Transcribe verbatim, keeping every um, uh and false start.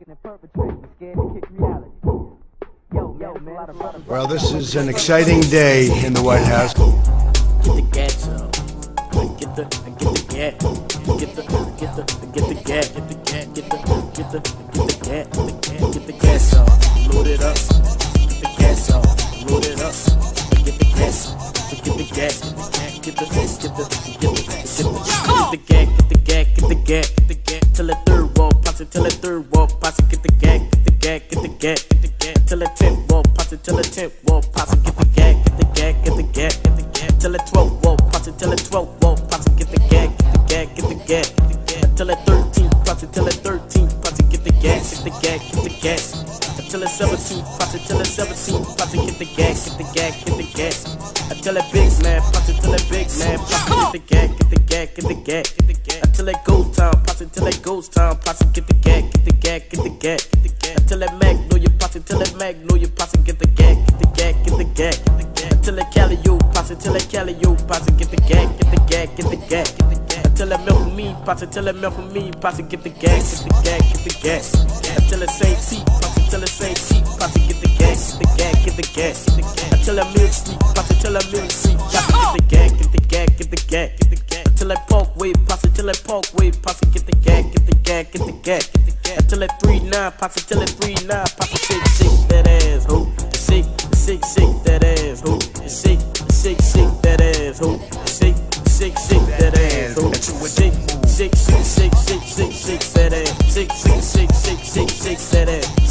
Well, this is an exciting day in the White House. Get the gas up. Get the get the gas. Get the get the get the gas. Get the gas. Get the get the get the gas. Get the gas up. Load it up. Get the gas up. Load it up. Get the gas. Get the gas. Get the get the get the get the gas. Get the gas. Get the gas. Get the gas. Till the third wall posse. Till the third wall posse. Get the gas. Get the gas. Get the gas. Get the gas. Till the tenth wall posse. Till the tenth wall posse. Get the gas. Get the gas. Get the gas. Get the gas. Till the twelfth wall posse. Till the twelfth wall posse. Get the gas. Get the gas. Get the gas. Till the thirteenth posse. Till the thirteenth posse. Get the gas. Get the gas. Get the gas. Till the seventeenth posse. Till the seventeenth posse. Get the gas. Get the gas. Get the gas. Till that big man posse. Till that big man posse. Get the gas. Get the gas. Get the gas. Get the gas. Till that ghost town posse. Till that ghost town posse. Get the gas. Get the gas. Get the gas. Get the gas. Till that Magnolia posse. Till that Magnolia posse. Get the gas. Get the gas. Get the gas. Get the gas. Till that Calio posse. Till that Calio posse. Get the gas. Get the gas. Get the gas. Get the gas. Till that milk for me posse. Till that milk for me posse. Get the gas. Get the gas. Get the gas. Till that Saint Seat posse. Till that Saint Seat posse. Get the gas. Get the gas. Get the gas. Get the gas. Till that Milk Street posse. Till that Milk Street posse. Get the gas. Get the gas. Get the gas. Get the gas. Till that Parkway posse. Till that Parkway posse. Get the gas. Get the gas. Get the gas. Get the gas. Till that three nine posse. Till that three nine posse. Shake, shake that ass, ho. Shake, shake, shake that ass, ho. Shake, shake, shake that ass, ho. Shake, shake, shake that ass, ho. Shake, shake, shake, shake, shake, shake, shake that ass. Shake, shake, shake, shake, shake, shake that ass.